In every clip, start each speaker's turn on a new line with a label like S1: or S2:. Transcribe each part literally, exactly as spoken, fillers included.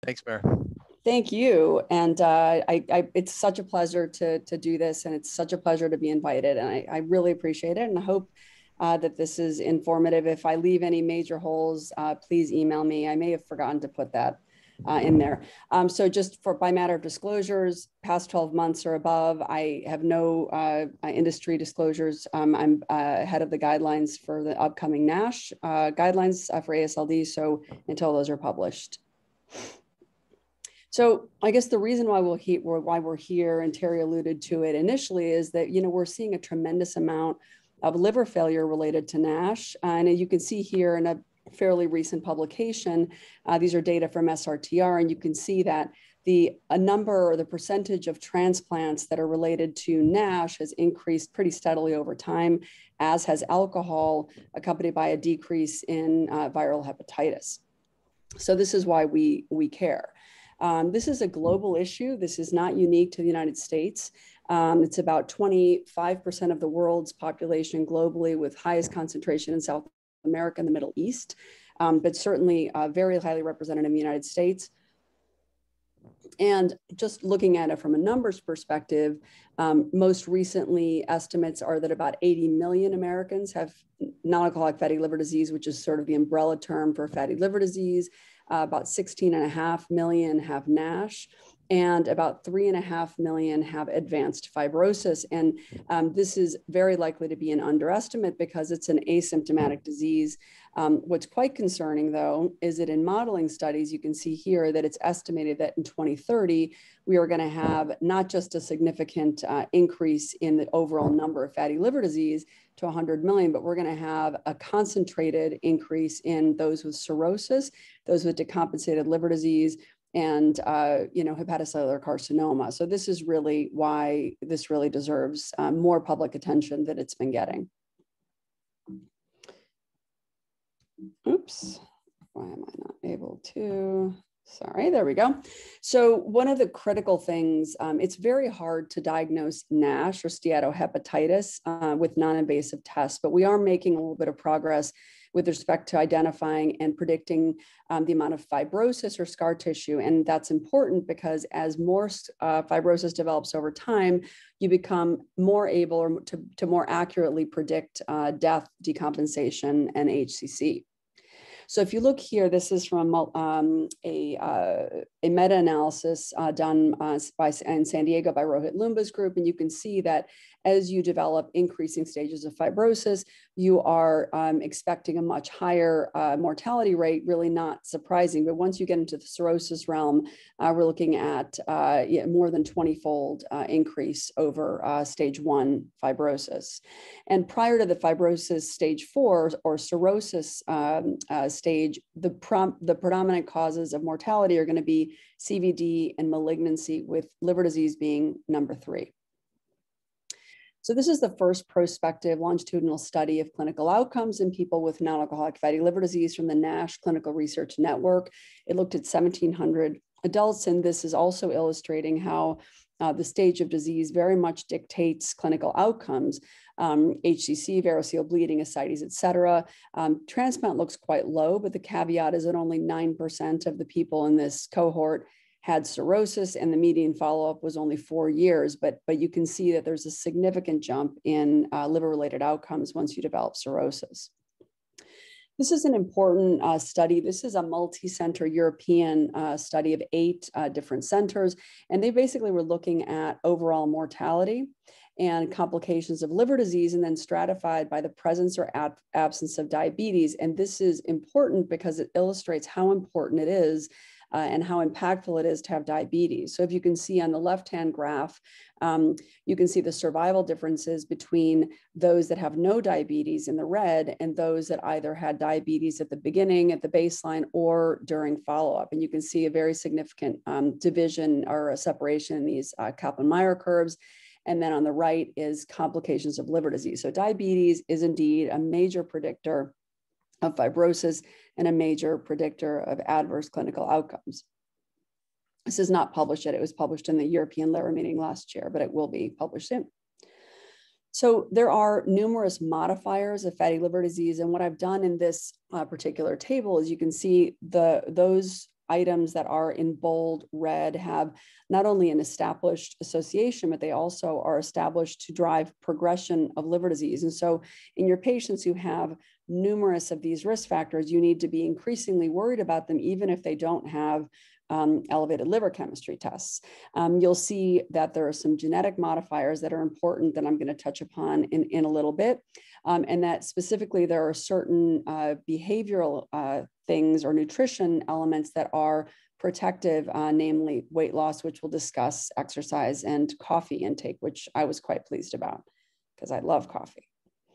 S1: Thanks, Mary.
S2: Thank you. And uh, I, I, it's such a pleasure to, to do this, and it's such a pleasure to be invited. And I, I really appreciate it. And I hope uh, that this is informative. If I leave any major holes, uh, please email me. I may have forgotten to put that uh, in there. Um, so just for by matter of disclosures, past twelve months or above, I have no uh, industry disclosures. Um, I'm uh, head of the guidelines for the upcoming NASH uh, guidelines uh, for A S L D. So until those are published. So I guess the reason why we'll he, why we're here, and Terry alluded to it initially, is that you know we're seeing a tremendous amount of liver failure related to NASH, uh, and you can see here in a fairly recent publication, uh, these are data from S R T R, and you can see that the a number or the percentage of transplants that are related to NASH has increased pretty steadily over time, as has alcohol, accompanied by a decrease in uh, viral hepatitis. So this is why we we care. Um, this is a global issue. This is not unique to the United States. Um, it's about twenty-five percent of the world's population globally, with highest concentration in South America and the Middle East, um, but certainly uh, very highly represented in the United States. And just looking at it from a numbers perspective, um, most recently estimates are that about eighty million Americans have non-alcoholic fatty liver disease, which is sort of the umbrella term for fatty liver disease. Uh, about sixteen and a half million have NASH, and about three and a half million have advanced fibrosis. And um, this is very likely to be an underestimate because it's an asymptomatic disease. Um, what's quite concerning, though, is that in modeling studies, you can see here that it's estimated that in twenty thirty, we are going to have not just a significant uh, increase in the overall number of fatty liver disease to one hundred million, but we're going to have a concentrated increase in those with cirrhosis, those with decompensated liver disease, and uh, you know, hepatocellular carcinoma. So this is really why this really deserves uh, more public attention that it's been getting. Oops, why am I not able to? Sorry, there we go. So one of the critical things, um, it's very hard to diagnose NASH or steatohepatitis uh, with non-invasive tests, but we are making a little bit of progress with respect to identifying and predicting um, the amount of fibrosis or scar tissue. And that's important because as more uh, fibrosis develops over time, you become more able to, to more accurately predict uh, death, decompensation, and H C C. So if you look here, this is from um, a, uh, a meta-analysis uh, done uh, by, in San Diego by Rohit Lumba's group, and you can see that as you develop increasing stages of fibrosis, you are um, expecting a much higher uh, mortality rate, really not surprising. But once you get into the cirrhosis realm, uh, we're looking at uh, yeah, more than twenty-fold uh, increase over uh, stage one fibrosis. And prior to the fibrosis stage four or cirrhosis um, uh, stage, the, prom the predominant causes of mortality are going to be C V D and malignancy, with liver disease being number three. So this is the first prospective longitudinal study of clinical outcomes in people with non-alcoholic fatty liver disease from the NASH Clinical Research Network. It looked at seventeen hundred adults, and this is also illustrating how uh, the stage of disease very much dictates clinical outcomes. Um, H C C, variceal bleeding, ascites, et cetera. Um, transplant looks quite low, but the caveat is that only nine percent of the people in this cohort had cirrhosis, and the median follow-up was only four years. But, but you can see that there's a significant jump in uh, liver-related outcomes once you develop cirrhosis. This is an important uh, study. This is a multi-center European uh, study of eight uh, different centers, and they basically were looking at overall mortality and complications of liver disease, and then stratified by the presence or ab absence of diabetes. And this is important because it illustrates how important it is Uh, and how impactful it is to have diabetes. So if you can see on the left-hand graph, um, you can see the survival differences between those that have no diabetes in the red and those that either had diabetes at the beginning, at the baseline, or during follow-up. And you can see a very significant um, division or a separation in these uh, Kaplan-Meier curves. And then on the right is complications of liver disease. So diabetes is indeed a major predictor of fibrosis and a major predictor of adverse clinical outcomes. This is not published yet. It was published in the European Liver Meeting last year, but it will be published soon. So there are numerous modifiers of fatty liver disease. And what I've done in this uh, particular table is you can see the, those items that are in bold red have not only an established association, but they also are established to drive progression of liver disease. And so in your patients who have numerous of these risk factors, you need to be increasingly worried about them, even if they don't have um, elevated liver chemistry tests. Um, you'll see that there are some genetic modifiers that are important that I'm going to touch upon in, in a little bit. Um, and that specifically there are certain uh, behavioral uh, things or nutrition elements that are protective, uh, namely weight loss, which we'll discuss, exercise, and coffee intake, which I was quite pleased about because I love coffee.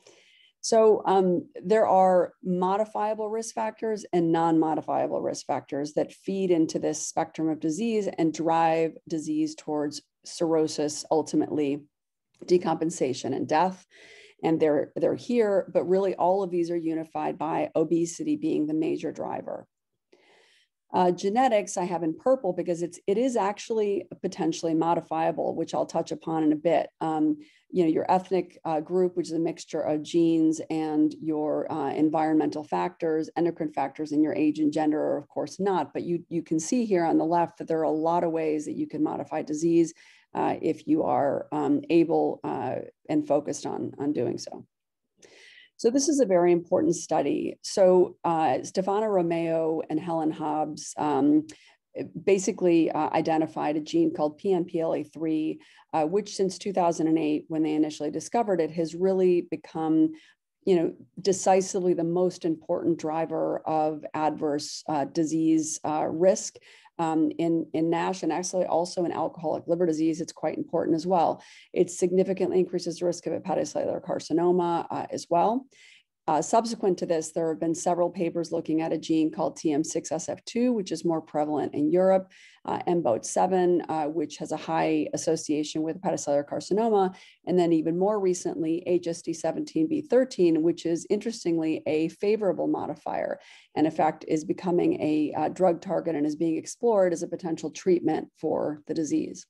S2: So um, there are modifiable risk factors and non-modifiable risk factors that feed into this spectrum of disease and drive disease towards cirrhosis, ultimately decompensation and death. And they're, they're here, but really all of these are unified by obesity being the major driver. Uh, genetics I have in purple because it's, it is actually potentially modifiable, which I'll touch upon in a bit. Um, you know, your ethnic uh, group, which is a mixture of genes, and your uh, environmental factors, endocrine factors, and your age and gender are of course not, but you, you can see here on the left that there are a lot of ways that you can modify disease uh, if you are um, able uh, and focused on, on doing so. So this is a very important study. So uh, Stefano Romeo and Helen Hobbs um, basically uh, identified a gene called P N P L A three, uh, which since two thousand eight, when they initially discovered it, has really become, you know, decisively the most important driver of adverse uh, disease uh, risk. Um, in, in NASH and actually also in alcoholic liver disease, it's quite important as well. It significantly increases the risk of hepatocellular carcinoma uh, as well. Uh, subsequent to this, there have been several papers looking at a gene called T M six S F two, which is more prevalent in Europe, uh, M B O T seven, uh, which has a high association with hepatocellular carcinoma, and then even more recently, H S D seventeen B thirteen, which is interestingly a favorable modifier, and in fact is becoming a uh, drug target and is being explored as a potential treatment for the disease.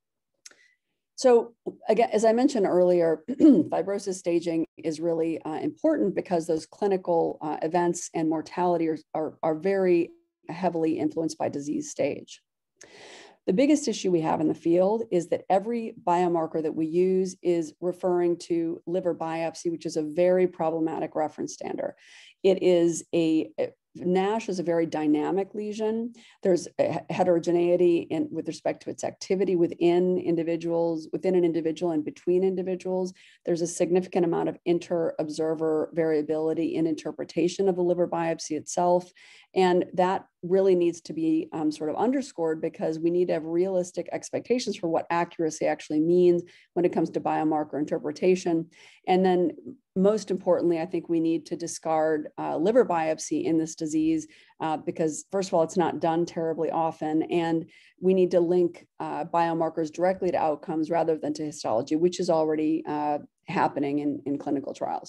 S2: So again, as I mentioned earlier, fibrosis staging is really uh, important because those clinical uh, events and mortality are, are, are very heavily influenced by disease stage. The biggest issue we have in the field is that every biomarker that we use is referring to liver biopsy, which is a very problematic reference standard. It is a, NASH is a very dynamic lesion. There's a heterogeneity in, with respect to its activity within individuals, within an individual and between individuals. There's a significant amount of inter-observer variability in interpretation of the liver biopsy itself. And that really needs to be um, sort of underscored because we need to have realistic expectations for what accuracy actually means when it comes to biomarker interpretation. And then most importantly, I think we need to discard uh, liver biopsy in this disease uh, because first of all, it's not done terribly often. And we need to link uh, biomarkers directly to outcomes rather than to histology, which is already uh, happening in, in clinical trials.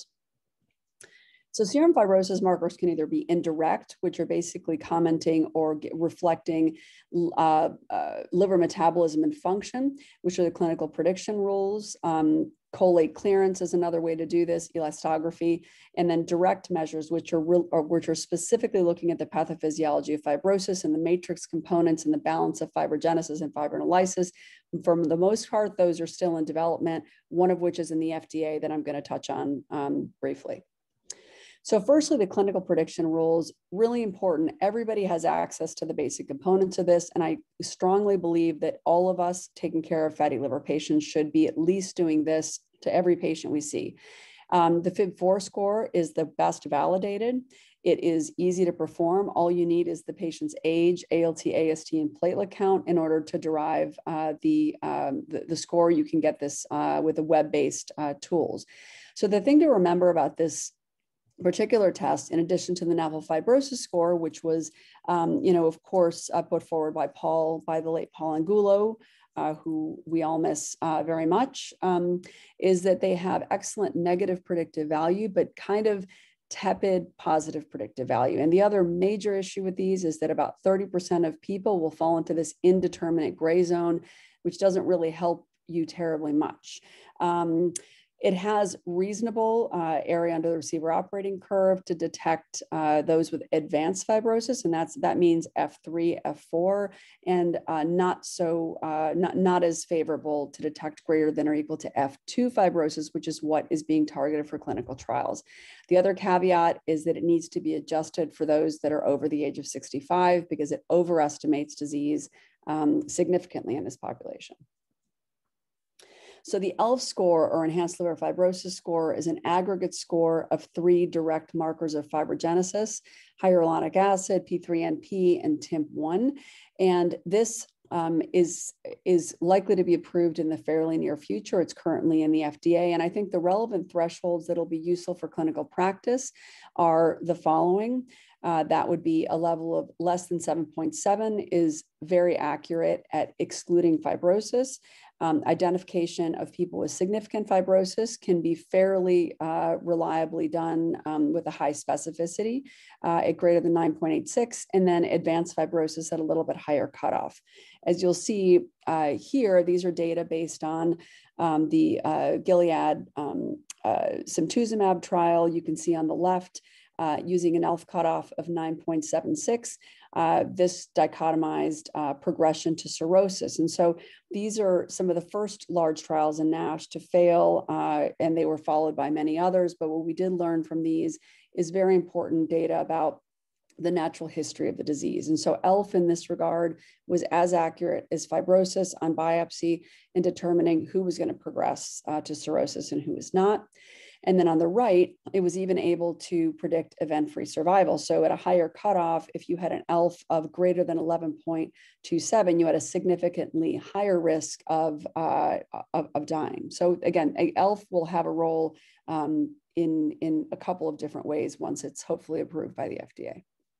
S2: So serum fibrosis markers can either be indirect, which are basically commenting or get, reflecting uh, uh, liver metabolism and function, which are the clinical prediction rules. Um, Colate clearance is another way to do this, elastography, and then direct measures, which are, real, or which are specifically looking at the pathophysiology of fibrosis and the matrix components and the balance of fibrogenesis and fibrinolysis. For the most part, those are still in development, one of which is in the F D A that I'm going to touch on um, briefly. So firstly, the clinical prediction rules, really important. Everybody has access to the basic components of this. And I strongly believe that all of us taking care of fatty liver patients should be at least doing this to every patient we see. Um, the F I B four score is the best validated. It is easy to perform. All you need is the patient's age, A L T, A S T, and platelet count in order to derive uh, the, um, the, the score. You can get this uh, with the web-based uh, tools. So the thing to remember about this particular test, in addition to the nephrofibrosis score, which was, um, you know, of course, uh, put forward by Paul, by the late Paul Angulo, uh, who we all miss uh, very much, um, is that they have excellent negative predictive value, but kind of tepid positive predictive value. And the other major issue with these is that about thirty percent of people will fall into this indeterminate gray zone, which doesn't really help you terribly much. Um, It has reasonable uh, area under the receiver operating curve to detect uh, those with advanced fibrosis, and that's that means F three, F four, and uh, not so uh, not not as favorable to detect greater than or equal to F two fibrosis, which is what is being targeted for clinical trials. The other caveat is that it needs to be adjusted for those that are over the age of sixty-five because it overestimates disease um, significantly in this population. So the E L F score, or enhanced liver fibrosis score, is an aggregate score of three direct markers of fibrogenesis: hyaluronic acid, P three N P, and T I M P one. And this um, is, is likely to be approved in the fairly near future. It's currently in the F D A. And I think the relevant thresholds that will be useful for clinical practice are the following. Uh, that would be a level of less than seven point seven is very accurate at excluding fibrosis. Um, identification of people with significant fibrosis can be fairly uh, reliably done um, with a high specificity uh, at greater than nine point eight six, and then advanced fibrosis at a little bit higher cutoff. As you'll see uh, here, these are data based on um, the uh, Gilead um, uh, simtuzumab trial. You can see on the left, Uh, using an E L F cutoff of nine point seven six, uh, this dichotomized uh, progression to cirrhosis. And so these are some of the first large trials in NASH to fail, uh, and they were followed by many others. But what we did learn from these is very important data about the natural history of the disease. And so E L F in this regard was as accurate as fibrosis on biopsy in determining who was going to progress uh, to cirrhosis and who was not. And then on the right, it was even able to predict event-free survival. So at a higher cutoff, if you had an E L F of greater than eleven point two seven, you had a significantly higher risk of, uh, of, of dying. So again, E L F will have a role um, in, in a couple of different ways once it's hopefully approved by the F D A.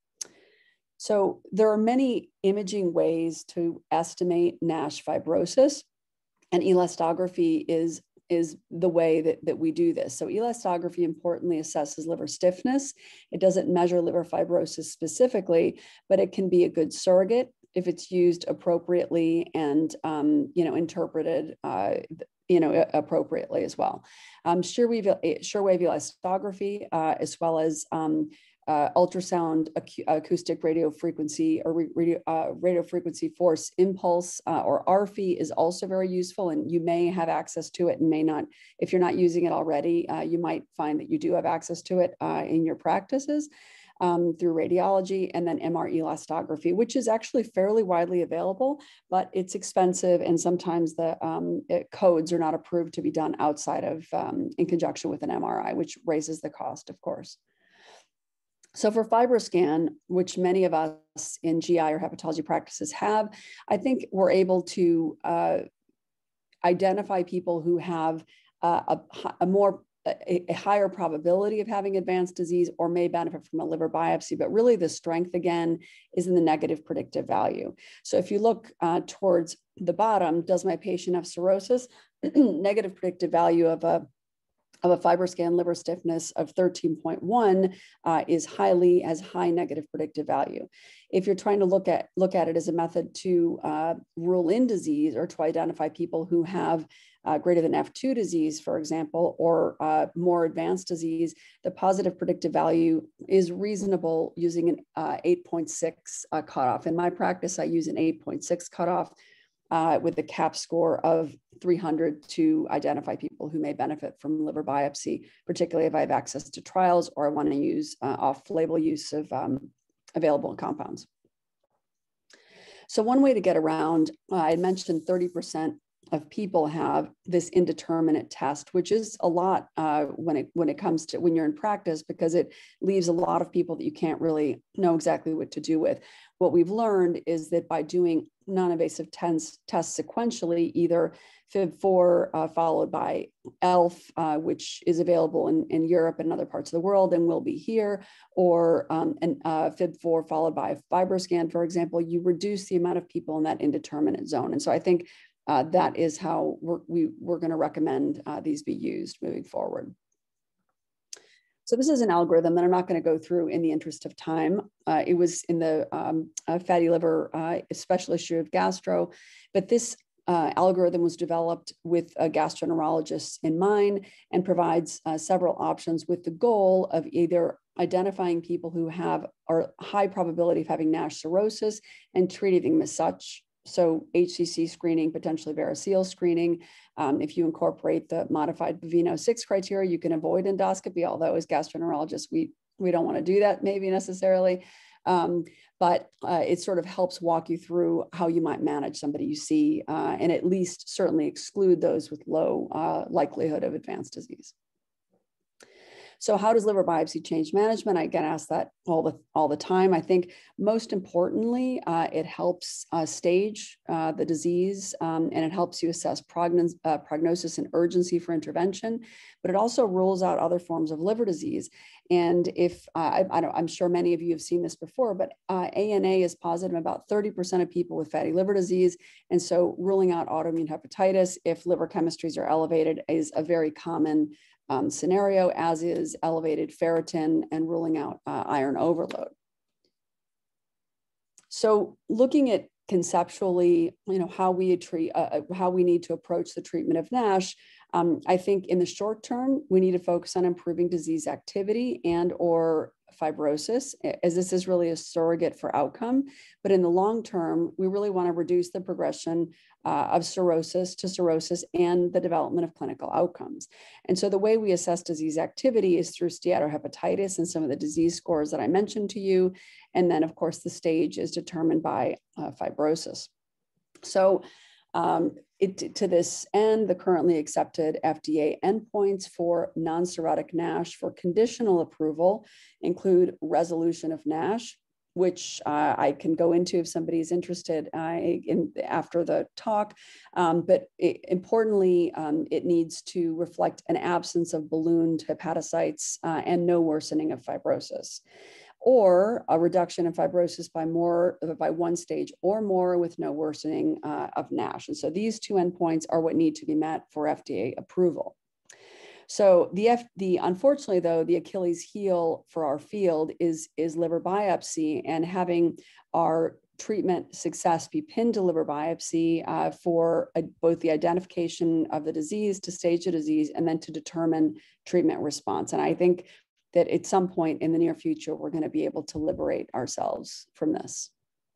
S2: So there are many imaging ways to estimate NASH fibrosis, and elastography is is the way that, that we do this. So elastography importantly assesses liver stiffness. It doesn't measure liver fibrosis specifically, but it can be a good surrogate if it's used appropriately and um, you know, interpreted uh, you know, appropriately as well. Um, Shearwave, shearwave elastography, uh, as well as um, Uh, ultrasound ac acoustic radio frequency or radio, uh, radio frequency force impulse, uh, or A R F I, is also very useful, and you may have access to it and may not. If you're not using it already, uh, you might find that you do have access to it uh, in your practices um, through radiology, and then M R elastography, which is actually fairly widely available, but it's expensive, and sometimes the um, it, codes are not approved to be done outside of um, in conjunction with an M R I, which raises the cost, of course. So for FibroScan, which many of us in G I or hepatology practices have, I think we're able to uh, identify people who have uh, a, a more a, a higher probability of having advanced disease or may benefit from a liver biopsy. But really the strength, again, is in the negative predictive value. So if you look uh, towards the bottom, does my patient have cirrhosis? Negative predictive value of a of a FibroScan liver stiffness of thirteen point one uh, is highly as high negative predictive value. If you're trying to look at look at it as a method to uh, rule in disease or to identify people who have uh, greater than F two disease, for example, or uh, more advanced disease, the positive predictive value is reasonable using an uh, eight point six uh, cutoff. In my practice, I use an eight point six cutoff Uh, with a CAP score of three hundred to identify people who may benefit from liver biopsy, particularly if I have access to trials or I want to use uh, off-label use of um, available compounds. So one way to get around, uh, I mentioned thirty percent of people have this indeterminate test, which is a lot uh, when it when it comes to when you're in practice, because it leaves a lot of people that you can't really know exactly what to do with. What we've learned is that by doing non-invasive tests sequentially, either F I B four uh, followed by E L F, uh, which is available in, in Europe and other parts of the world and will be here, or um, an uh, F I B four followed by FibroScan, for example, you reduce the amount of people in that indeterminate zone. And so I think uh, that is how we're, we, we're going to recommend uh, these be used moving forward. So this is an algorithm that I'm not going to go through in the interest of time. Uh, it was in the um, uh, fatty liver uh, special issue of Gastro, but this uh, algorithm was developed with uh, gastroenterologists in mind and provides uh, several options with the goal of either identifying people who have are high probability of having NASH cirrhosis and treating them as such. So H C C screening, potentially variceal screening. Um, if you incorporate the modified Baveno six criteria, you can avoid endoscopy, although as gastroenterologists, we, we don't want to do that maybe necessarily. Um, but uh, it sort of helps walk you through how you might manage somebody you see uh, and at least certainly exclude those with low uh, likelihood of advanced disease. So how does liver biopsy change management? I get asked that all the, all the time. I think most importantly, uh, it helps uh, stage uh, the disease um, and it helps you assess prognos uh, prognosis and urgency for intervention, but it also rules out other forms of liver disease. And if, uh, I, I don't, I'm sure many of you have seen this before, but uh, A N A is positive in about thirty percent of people with fatty liver disease. And so ruling out autoimmune hepatitis if liver chemistries are elevated is a very common Um, scenario, as is elevated ferritin and ruling out uh, iron overload. So looking at conceptually, you know, how we treat, uh, how we need to approach the treatment of NASH, um, I think in the short term, we need to focus on improving disease activity and or fibrosis, as this is really a surrogate for outcome. But in the long term, we really want to reduce the progression uh, of cirrhosis to cirrhosis and the development of clinical outcomes. And so the way we assess disease activity is through steatohepatitis and some of the disease scores that I mentioned to you. And then, of course, the stage is determined by uh, fibrosis. So um, it, to this end, the currently accepted F D A endpoints for non-cirrhotic NASH for conditional approval include resolution of NASH, which uh, I can go into if somebody is interested uh, in, after the talk. Um, but it, importantly, um, it needs to reflect an absence of ballooned hepatocytes uh, and no worsening of fibrosis, or a reduction in fibrosis by more by one stage or more with no worsening uh, of NASH. And so these two endpoints are what need to be met for F D A approval. So the, F, the unfortunately, though, the Achilles heel for our field is, is liver biopsy, and having our treatment success be pinned to liver biopsy uh, for a, both the identification of the disease, to stage the disease, and then to determine treatment response. And I think that at some point in the near future, we're going to be able to liberate ourselves from this.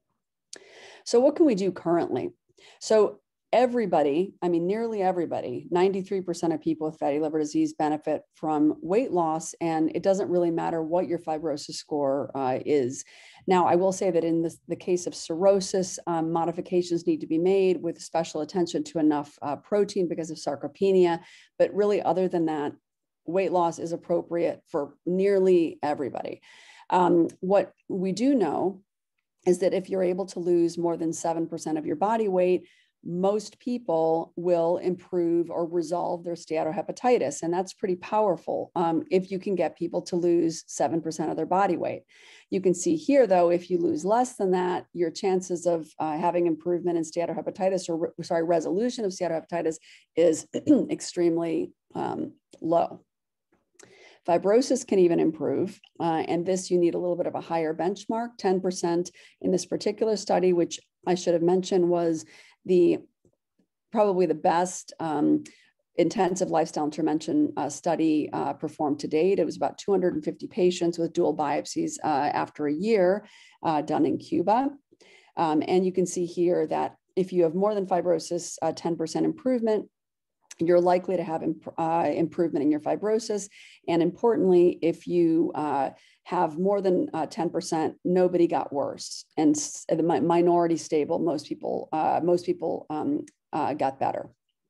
S2: So what can we do currently? So everybody, I mean, nearly everybody, ninety-three percent of people with fatty liver disease benefit from weight loss, and it doesn't really matter what your fibrosis score uh, is. Now, I will say that in this, the case of cirrhosis, um, modifications need to be made with special attention to enough uh, protein because of sarcopenia, but really other than that, weight loss is appropriate for nearly everybody. Um, what we do know is that if you're able to lose more than seven percent of your body weight, most people will improve or resolve their steatohepatitis. And that's pretty powerful um, if you can get people to lose seven percent of their body weight. You can see here, though, if you lose less than that, your chances of uh, having improvement in steatohepatitis, or sorry, resolution of steatohepatitis is extremely um, low. Fibrosis can even improve, uh, and this you need a little bit of a higher benchmark, ten percent in this particular study, which I should have mentioned was the probably the best um, intensive lifestyle intervention uh, study uh, performed to date. It was about two hundred fifty patients with dual biopsies uh, after a year uh, done in Cuba. Um, and you can see here that if you have more than fibrosis, uh, ten percent improvement, you're likely to have imp uh, improvement in your fibrosis. And importantly, if you uh, have more than uh, ten percent, nobody got worse. And the minority stable, most people, uh, most people um, uh, got better.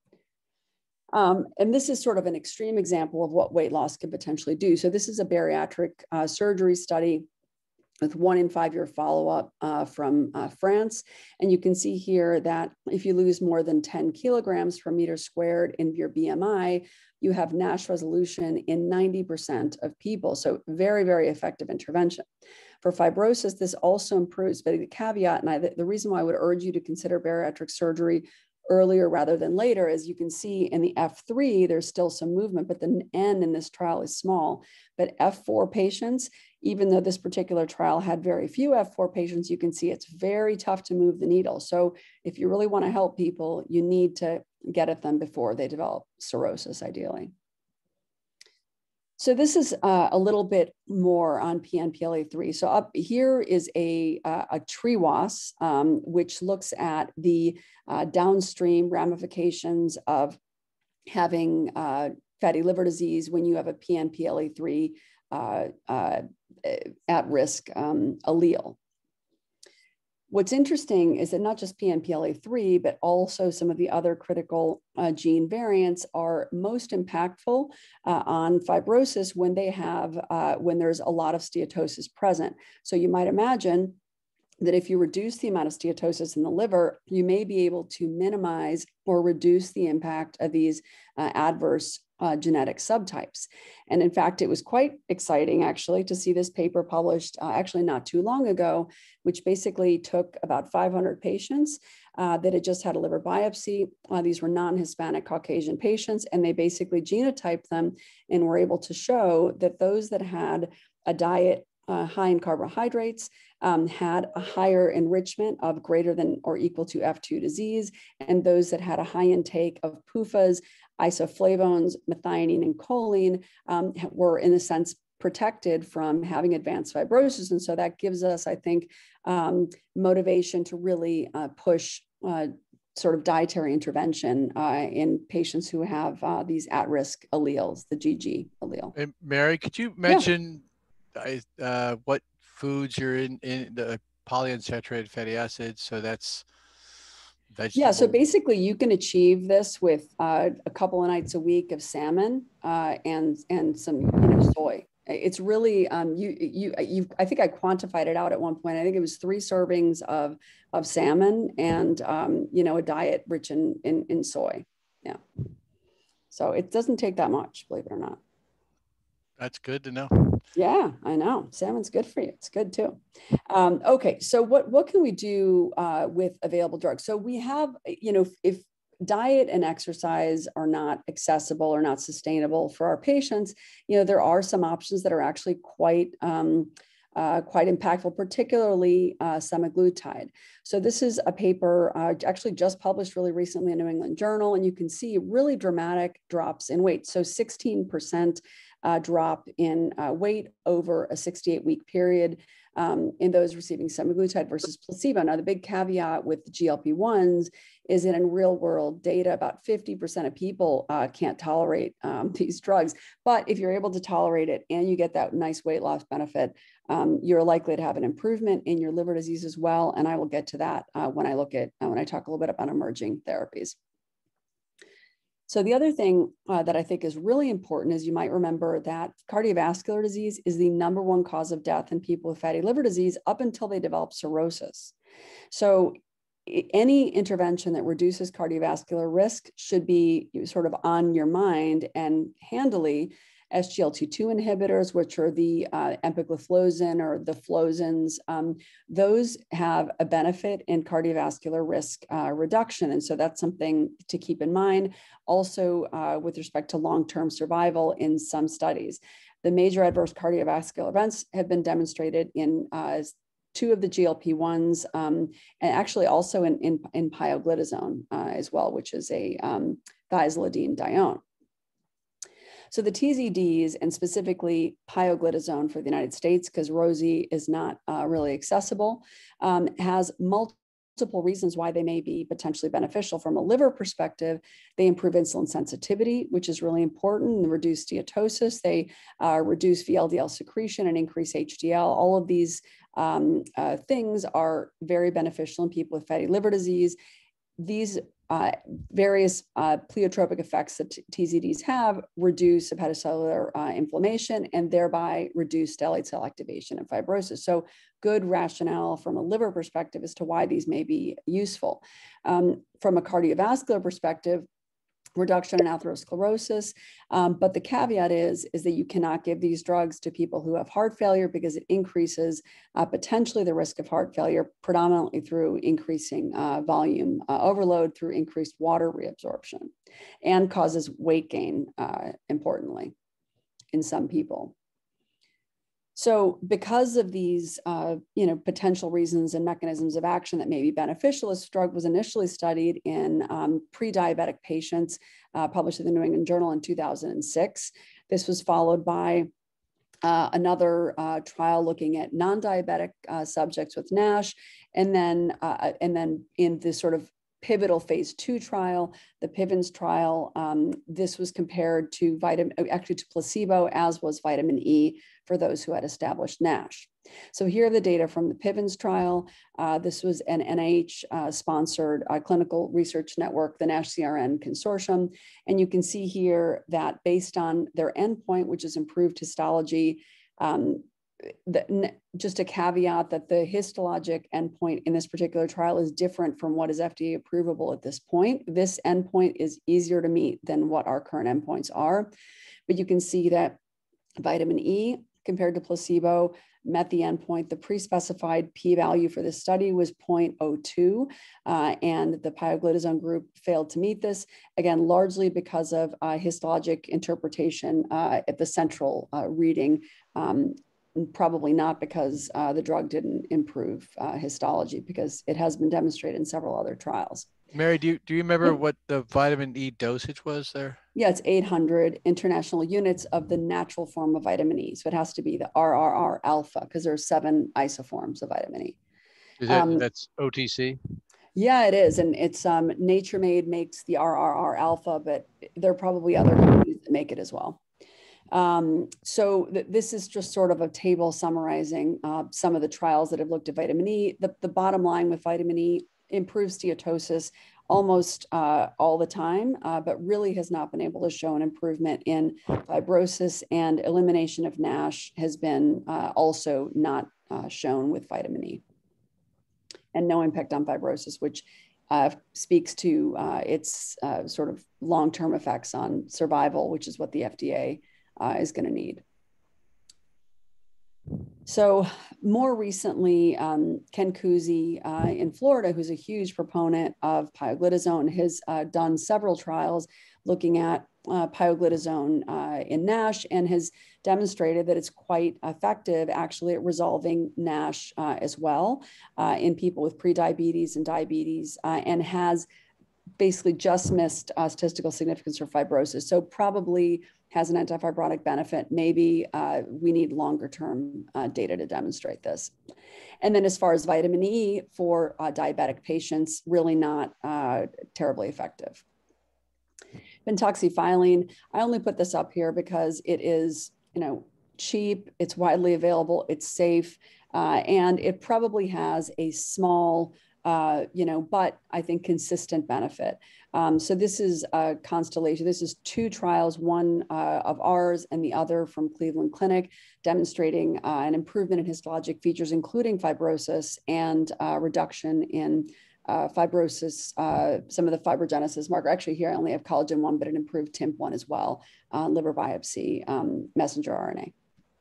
S2: Um, and this is sort of an extreme example of what weight loss could potentially do. So this is a bariatric uh, surgery study with one in five year follow-up uh, from uh, France. And you can see here that if you lose more than ten kilograms per meter squared in your B M I, you have NASH resolution in ninety percent of people. So very, very effective intervention. For fibrosis, this also improves, but the caveat, and I, the reason why I would urge you to consider bariatric surgery earlier rather than later, as you can see in the F three, there's still some movement, but the N in this trial is small. But F four patients, even though this particular trial had very few F four patients, you can see it's very tough to move the needle. So if you really want to help people, you need to get at them before they develop cirrhosis, ideally. So this is uh, a little bit more on P N P L A three. So up here is a, uh, a T R I W A S, um, which looks at the uh, downstream ramifications of having uh, fatty liver disease when you have a P N P L A three uh, uh, at-risk um, allele. What's interesting is that not just P N P L A three, but also some of the other critical uh, gene variants are most impactful uh, on fibrosis when they have, uh, when there's a lot of steatosis present. So you might imagine that if you reduce the amount of steatosis in the liver, you may be able to minimize or reduce the impact of these uh, adverse uh, genetic subtypes. And in fact, it was quite exciting actually to see this paper published uh, actually not too long ago, which basically took about five hundred patients uh, that had just had a liver biopsy. Uh, these were non-Hispanic Caucasian patients, and they basically genotyped them and were able to show that those that had a diet uh, high in carbohydrates um, had a higher enrichment of greater than or equal to F two disease, and those that had a high intake of P U F As, isoflavones, methionine, and choline um, were in a sense protected from having advanced fibrosis. And so that gives us, I think, um, motivation to really uh, push uh, sort of dietary intervention uh, in patients who have uh, these at-risk alleles, the G G allele.
S1: And Mary, could you mention yeah. uh, what foods you're in, in the polyunsaturated fatty acids? So that's vegetable.
S2: Yeah, so basically you can achieve this with uh, a couple of nights a week of salmon uh, and and some you know soy. It's really um, you you you. I think I quantified it out at one point. I think it was three servings of of salmon and um, you know a diet rich in, in in soy. Yeah, so it doesn't take that much, believe it or not.
S1: That's good to know.
S2: Yeah, I know. Salmon's good for you. It's good too. Um, okay, so what, what can we do uh, with available drugs? So we have, you know, if diet and exercise are not accessible or not sustainable for our patients, you know, there are some options that are actually quite, um, uh, quite impactful, particularly uh, semaglutide. So this is a paper uh, actually just published really recently in New England Journal, and you can see really dramatic drops in weight. So sixteen percent Uh, drop in uh, weight over a sixty-eight week period um, in those receiving semaglutide versus placebo. Now, the big caveat with the G L P ones is that in real world data, about fifty percent of people uh, can't tolerate um, these drugs. But if you're able to tolerate it and you get that nice weight loss benefit, um, you're likely to have an improvement in your liver disease as well. And I will get to that uh, when I look at, uh, when I talk a little bit about emerging therapies. So the other thing uh, that I think is really important is you might remember that cardiovascular disease is the number one cause of death in people with fatty liver disease up until they develop cirrhosis. So any intervention that reduces cardiovascular risk should be sort of on your mind, and handily S G L T two inhibitors, which are the uh, empagliflozin or the flozins, um, those have a benefit in cardiovascular risk uh, reduction. And so that's something to keep in mind. Also, uh, with respect to long-term survival in some studies, the major adverse cardiovascular events have been demonstrated in uh, two of the G L P ones, um, and actually also in, in, in pioglitazone uh, as well, which is a um, thiazolidinedione. So the T Z Ds, and specifically pioglitazone for the United States, because Rosie is not uh, really accessible, um, has multiple multiple reasons why they may be potentially beneficial. From a liver perspective, they improve insulin sensitivity, which is really important, and reduce steatosis. They uh, reduce V L D L secretion and increase H D L. All of these um, uh, things are very beneficial in people with fatty liver disease. These uh, various uh, pleiotropic effects that T Z Ds have reduce hepatocellular uh, inflammation and thereby reduce stellate cell activation and fibrosis. So good rationale from a liver perspective as to why these may be useful. Um, from a cardiovascular perspective, reduction in atherosclerosis. Um, but the caveat is, is that you cannot give these drugs to people who have heart failure because it increases uh, potentially the risk of heart failure, predominantly through increasing uh, volume uh, overload through increased water reabsorption, and causes weight gain, uh, importantly, in some people. So because of these, uh, you know, potential reasons and mechanisms of action that may be beneficial, this drug was initially studied in um, pre-diabetic patients, uh, published in the New England Journal in two thousand six. This was followed by uh, another uh, trial looking at non-diabetic uh, subjects with NASH, and then uh, and then in this sort of pivotal phase two trial, the Pivens trial, um, this was compared to vitamin, actually to placebo, as was vitamin E for those who had established NASH. So here are the data from the Pivens trial. Uh, this was an N I H-sponsored uh, uh, clinical research network, the NASH C R N Consortium. And you can see here that based on their endpoint, which is improved histology, um, the, just a caveat that the histologic endpoint in this particular trial is different from what is F D A approvable at this point. This endpoint is easier to meet than what our current endpoints are. But you can see that vitamin E compared to placebo met the endpoint. The pre-specified p-value for this study was zero point zero two, uh, and the pioglitazone group failed to meet this, again, largely because of uh, histologic interpretation uh, at the central uh, reading, um, probably not because uh, the drug didn't improve uh, histology, because it has been demonstrated in several other trials.
S1: Mary, do you, do you remember
S2: Yep.
S1: what the vitamin E dosage was there?
S2: Yeah, it's eight hundred international units of the natural form of vitamin E. So it has to be the R R R alpha, because there are seven isoforms of vitamin E.
S1: Is that,
S2: Um,
S1: that's O T C?
S2: Yeah, it is. And it's um, Nature Made makes the R R R alpha, but there are probably other companies that make it as well. Um, so th this is just sort of a table summarizing uh, some of the trials that have looked at vitamin E. The, the bottom line with vitamin E, improves steatosis almost uh, all the time, uh, but really has not been able to show an improvement in fibrosis, and elimination of NASH has been uh, also not uh, shown with vitamin E, and no impact on fibrosis, which uh, speaks to uh, its uh, sort of long-term effects on survival, which is what the F D A uh, is going to need. So more recently, um, Ken Kuzi uh, in Florida, who's a huge proponent of pioglitazone, has uh, done several trials looking at uh, pioglitazone uh, in NASH, and has demonstrated that it's quite effective actually at resolving NASH uh, as well uh, in people with prediabetes and diabetes, uh, and has basically just missed uh, statistical significance for fibrosis. So probably has an antifibrotic benefit. Maybe uh, we need longer term uh, data to demonstrate this. And then as far as vitamin E for uh, diabetic patients, really not uh, terribly effective. Pentoxifylline, I only put this up here because it is, you know, cheap, it's widely available, it's safe, uh, and it probably has a small Uh, you know, but I think consistent benefit. Um, so this is a constellation. This is two trials, one uh, of ours and the other from Cleveland Clinic, demonstrating uh, an improvement in histologic features, including fibrosis and uh, reduction in uh, fibrosis, uh, some of the fibrogenesis marker. Actually, here I only have collagen one, but it improved T I M P one as well, uh, liver biopsy, um, messenger R N A.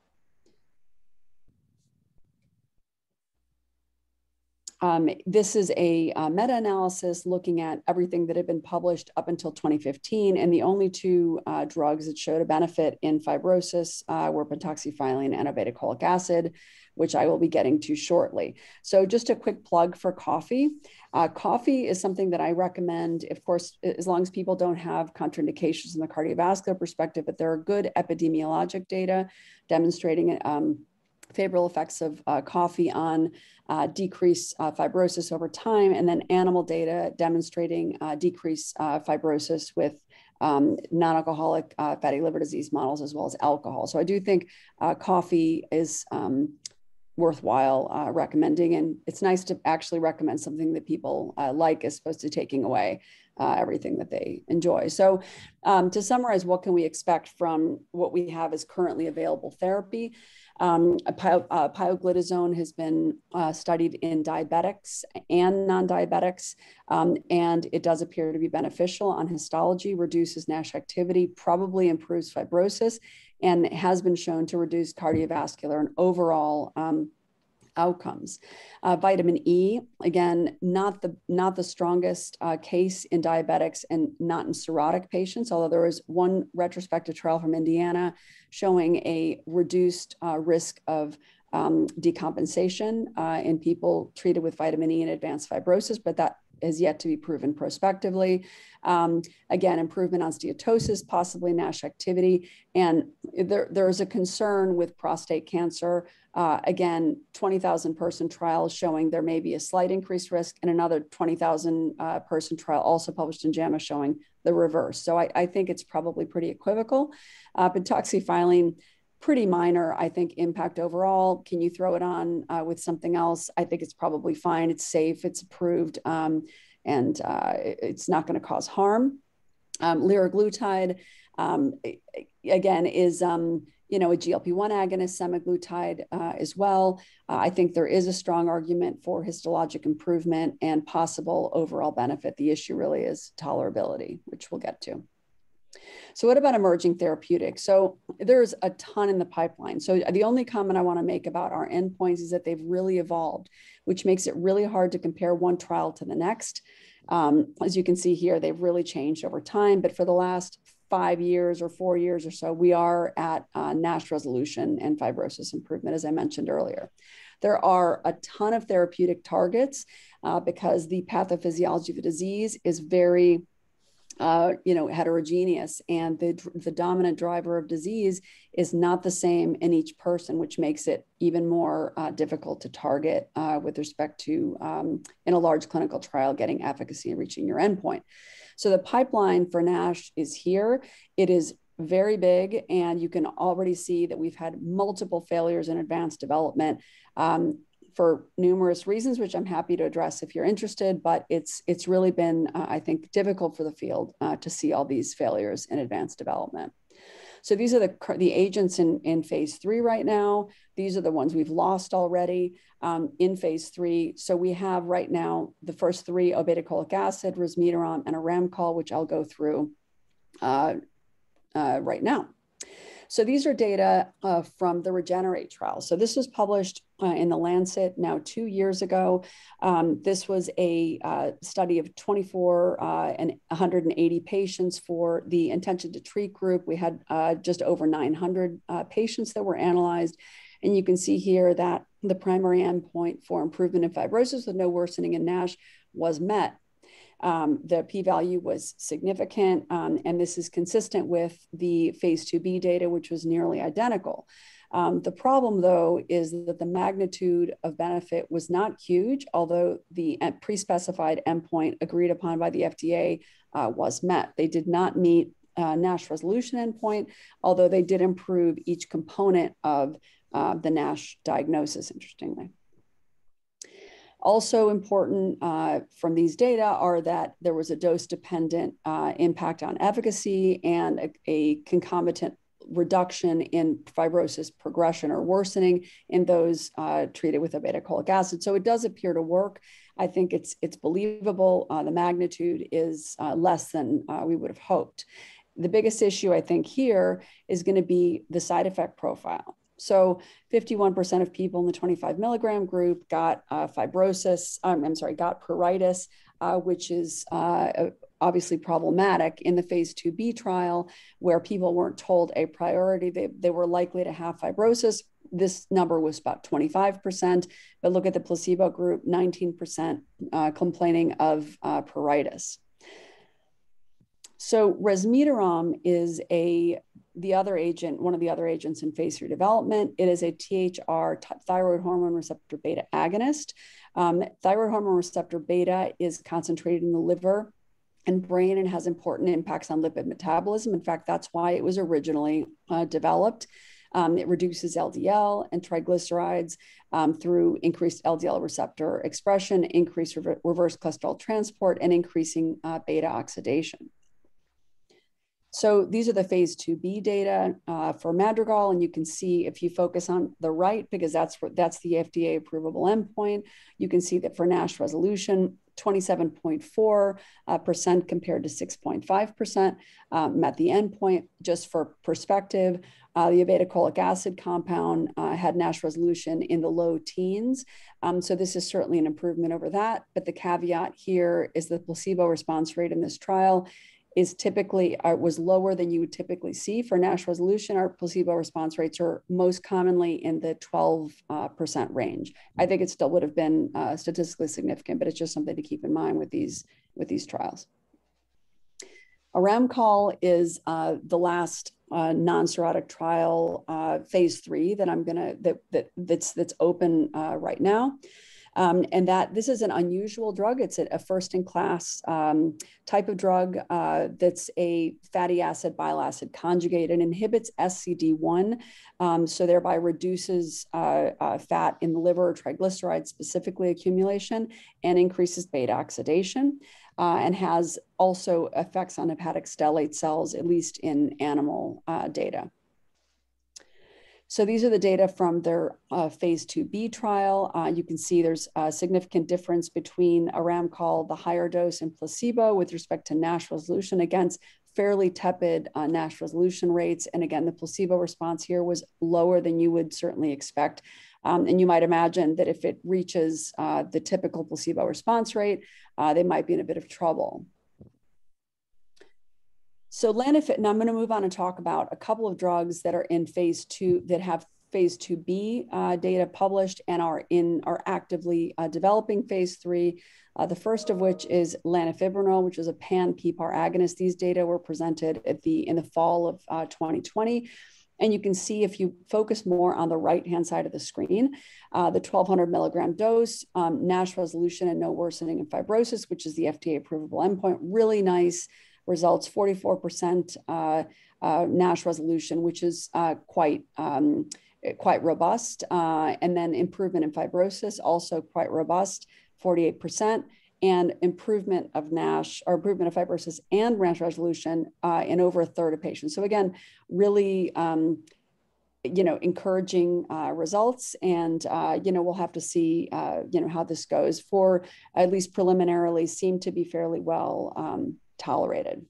S2: Um, this is a uh, meta-analysis looking at everything that had been published up until twenty fifteen, and the only two uh, drugs that showed a benefit in fibrosis uh, were pentoxifylline and obeticholic acid, which I will be getting to shortly. So just a quick plug for coffee. Uh, coffee is something that I recommend, of course, as long as people don't have contraindications in the cardiovascular perspective, but there are good epidemiologic data demonstrating um, favorable effects of uh, coffee on uh, decreased uh, fibrosis over time, and then animal data demonstrating uh, decreased uh, fibrosis with um, non-alcoholic uh, fatty liver disease models, as well as alcohol. So I do think uh, coffee is um, worthwhile uh, recommending, and it's nice to actually recommend something that people uh, like, as opposed to taking away uh, everything that they enjoy. So um, to summarize, what can we expect from what we have as currently available therapy? Um, pio, uh, pioglitazone has been uh, studied in diabetics and non-diabetics, um, and it does appear to be beneficial on histology, reduces NASH activity, probably improves fibrosis, and has been shown to reduce cardiovascular and overall um, outcomes. Uh, vitamin E, again, not the not the strongest uh, case in diabetics and not in cirrhotic patients, although there was one retrospective trial from Indiana showing a reduced uh, risk of um, decompensation uh, in people treated with vitamin E in advanced fibrosis, but that is yet to be proven prospectively. Um, again, improvement on steatosis, possibly NASH activity. And there, there's a concern with prostate cancer. Uh, again, twenty thousand person trial showing there may be a slight increased risk, and another twenty thousand uh, person trial also published in JAMA showing the reverse. So I, I think it's probably pretty equivocal. Uh, pentoxifylline, pretty minor, I think, impact overall. Can you throw it on uh, with something else? I think it's probably fine. It's safe, it's approved, um, and uh, it's not going to cause harm. Um, liraglutide, um, again, is um, you know, a G L P one agonist, semaglutide uh, as well. Uh, I think there is a strong argument for histologic improvement and possible overall benefit. The issue really is tolerability, which we'll get to. So what about emerging therapeutics? So there's a ton in the pipeline. So the only comment I want to make about our endpoints is that they've really evolved, which makes it really hard to compare one trial to the next. Um, as you can see here, they've really changed over time, but for the last five years or four years or so, we are at uh, NASH resolution and fibrosis improvement, as I mentioned earlier. There are a ton of therapeutic targets uh, because the pathophysiology of the disease is very Uh, you know, heterogeneous, and the, the dominant driver of disease is not the same in each person, which makes it even more uh, difficult to target uh, with respect to, um, in a large clinical trial, getting efficacy and reaching your endpoint. So the pipeline for NASH is here. It is very big, and you can already see that we've had multiple failures in advanced development. Um, for numerous reasons, which I'm happy to address if you're interested, but it's it's really been, uh, I think, difficult for the field uh, to see all these failures in advanced development. So these are the, the agents in, in phase three right now. These are the ones we've lost already um, in phase three. So we have right now the first three, obeticholic acid, resmetirom, and aramcol, which I'll go through uh, uh, right now. So these are data uh, from the Regenerate trial. So this was published uh, in the Lancet now two years ago. Um, this was a uh, study of twenty-four uh, and one hundred eighty patients for the intention to treat group. We had uh, just over nine hundred uh, patients that were analyzed. And you can see here that the primary endpoint for improvement in fibrosis with no worsening in NASH was met. Um, the p-value was significant, um, and this is consistent with the phase two B data, which was nearly identical. Um, the problem, though, is that the magnitude of benefit was not huge, although the pre-specified endpoint agreed upon by the F D A uh, was met. They did not meet uh, NASH resolution endpoint, although they did improve each component of uh, the NASH diagnosis, interestingly. Also important uh, from these data are that there was a dose-dependent uh, impact on efficacy and a, a concomitant reduction in fibrosis progression or worsening in those uh, treated with obeticholic acid. So it does appear to work. I think it's, it's believable. Uh, the magnitude is uh, less than uh, we would have hoped. The biggest issue, I think, here is going to be the side effect profile. So fifty-one percent of people in the twenty-five milligram group got uh, fibrosis, um, I'm sorry, got pruritus, uh, which is uh, obviously problematic. In the phase two B trial, where people weren't told a priority, they, they were likely to have fibrosis. This number was about twenty-five percent, but look at the placebo group, nineteen percent uh, complaining of uh, pruritus. So resmetirom is a the other agent, one of the other agents in phase three development. It is a T H R, thyroid hormone receptor beta agonist. Um, thyroid hormone receptor beta is concentrated in the liver and brain and has important impacts on lipid metabolism. In fact, that's why it was originally uh, developed. Um, it reduces L D L and triglycerides um, through increased L D L receptor expression, increased rever reverse cholesterol transport, and increasing uh, beta oxidation. So these are the phase two B data uh, for Madrigal, and you can see if you focus on the right, because that's that's the F D A approvable endpoint, you can see that for NASH resolution, twenty-seven point four percent compared to six point five percent, um, met the endpoint. Just for perspective, uh, the obeticholic acid compound uh, had NASH resolution in the low teens. Um, so this is certainly an improvement over that. But the caveat here is the placebo response rate in this trial is typically, uh, was lower than you would typically see for NASH resolution. Our placebo response rates are most commonly in the twelve percent uh, range. I think it still would have been uh, statistically significant, but it's just something to keep in mind with these, with these trials. Aramcol is uh, the last uh, non-cirrhotic trial, uh, phase three that I'm gonna, that, that that's, that's open uh, right now. Um, and that this is an unusual drug. It's a, a first-in-class um, type of drug uh, that's a fatty acid bile acid conjugate. It inhibits S C D one, um, so thereby reduces uh, uh, fat in the liver, triglycerides specifically accumulation, and increases beta oxidation, uh, and has also effects on hepatic stellate cells, at least in animal uh, data. So these are the data from their uh, phase two B trial. Uh, you can see there's a significant difference between Aramcol, the higher dose, and placebo with respect to NASH resolution against fairly tepid uh, NASH resolution rates. And again, the placebo response here was lower than you would certainly expect. Um, and you might imagine that if it reaches uh, the typical placebo response rate, uh, they might be in a bit of trouble. So Lanifibranor, now I'm going to move on and talk about a couple of drugs that are in phase two, that have phase two B uh, data published and are in are actively uh, developing phase three. Uh, the first of which is lanifibranor, which is a pan-P PAR agonist. These data were presented at the in the fall of uh, twenty twenty. And you can see, if you focus more on the right-hand side of the screen, uh, the twelve hundred milligram dose, um, NASH resolution and no worsening in fibrosis, which is the F D A approvable endpoint. Really nice results, forty-four percent uh, uh, NASH resolution, which is uh, quite, um, quite robust. Uh, and then improvement in fibrosis, also quite robust, forty-eight percent. And improvement of NASH, or improvement of fibrosis and NASH resolution uh, in over a third of patients. So again, really, um, you know, encouraging uh, results. And, uh, you know, we'll have to see, uh, you know, how this goes. For at least preliminarily, seem to be fairly well um, tolerated.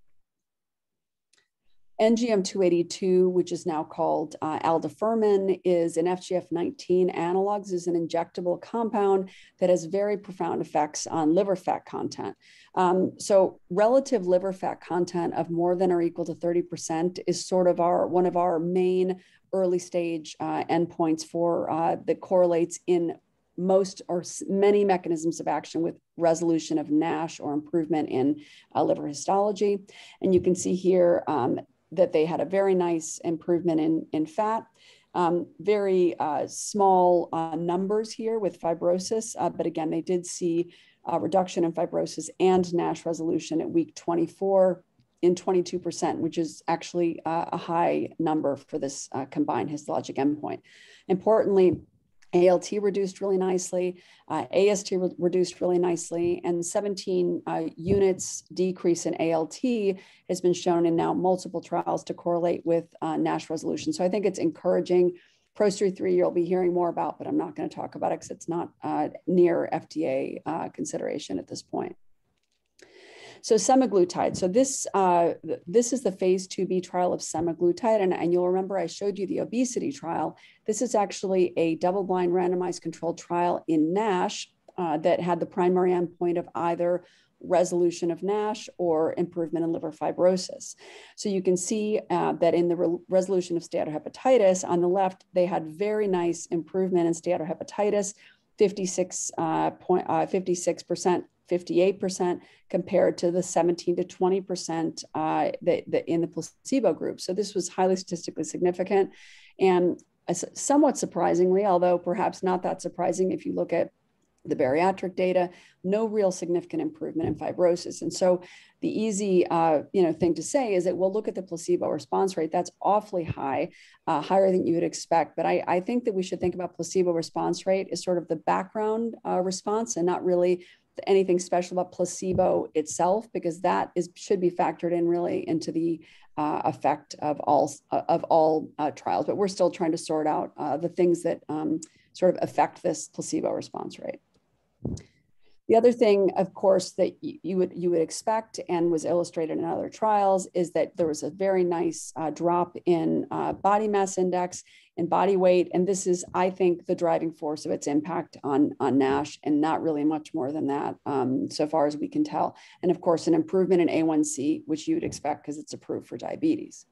S2: N G M two eighty-two, which is now called uh, aldafermin, is an F G F nineteen analog. This is an injectable compound that has very profound effects on liver fat content. Um, so relative liver fat content of more than or equal to thirty percent is sort of our one of our main early stage uh, endpoints for uh, that correlates in most or many mechanisms of action with resolution of NASH or improvement in uh, liver histology. And you can see here um, that they had a very nice improvement in, in fat. Um, very uh, small uh, numbers here with fibrosis, uh, but again, they did see a reduction in fibrosis and NASH resolution at week twenty-four in twenty-two percent, which is actually uh, a high number for this uh, combined histologic endpoint. Importantly, A L T reduced really nicely, uh, A S T re reduced really nicely, and seventeen uh, units decrease in A L T has been shown in now multiple trials to correlate with uh, NASH resolution. So I think it's encouraging. PROSTRI three you'll be hearing more about, but I'm not going to talk about it because it's not uh, near F D A uh, consideration at this point. So semaglutide. So this, uh, this is the phase two B trial of semaglutide. And, and you'll remember I showed you the obesity trial. This is actually a double-blind randomized controlled trial in NASH uh, that had the primary endpoint of either resolution of NASH or improvement in liver fibrosis. So you can see uh, that in the re resolution of steatohepatitis, on the left, they had very nice improvement in steatohepatitis, fifty-six percent, fifty-eight percent compared to the seventeen to twenty percent uh, that, that in the placebo group. So this was highly statistically significant. And uh, somewhat surprisingly, although perhaps not that surprising if you look at the bariatric data, no real significant improvement in fibrosis. And so the easy uh, you know, thing to say is that we'll look at the placebo response rate. That's awfully high, uh, higher than you would expect. But I, I think that we should think about placebo response rate as sort of the background uh, response and not really anything special about placebo itself, because that is should be factored in really into the uh, effect of all of all uh, trials. But we're still trying to sort out uh, the things that um, sort of affect this placebo response rate. The other thing, of course, that you would you would expect and was illustrated in other trials is that there was a very nice uh, drop in uh, body mass index and body weight. And this is, I think, the driving force of its impact on, on NASH, and not really much more than that, um, so far as we can tell. And of course, an improvement in A one C, which you would expect because it's approved for diabetes.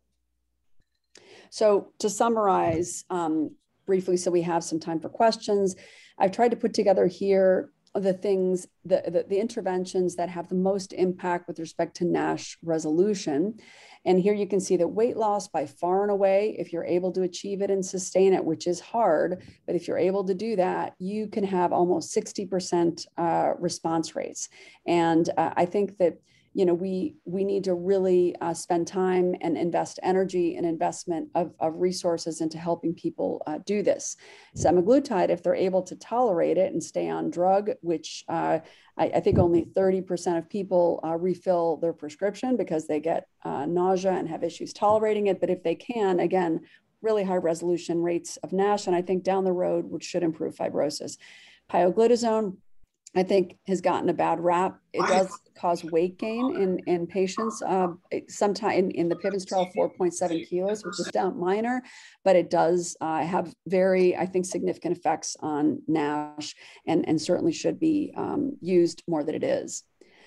S2: So to summarize um, briefly, so we have some time for questions, I've tried to put together here the things, the, the, the interventions that have the most impact with respect to NASH resolution. And here you can see that weight loss by far and away, if you're able to achieve it and sustain it, which is hard, but if you're able to do that, you can have almost sixty percent uh, response rates. And uh, I think that you know, we we need to really uh, spend time and invest energy and investment of, of resources into helping people uh, do this. Semaglutide, if they're able to tolerate it and stay on drug, which uh, I, I think only thirty percent of people uh, refill their prescription because they get uh, nausea and have issues tolerating it. But if they can, again, really high resolution rates of NASH, and I think down the road, which should improve fibrosis. Pioglitazone, I think, has gotten a bad rap. It does cause weight gain in, in patients. Uh, sometime in, in the Pivens trial, four point seven kilos, which is down minor, but it does uh, have very, I think, significant effects on NASH, and, and certainly should be um, used more than it is.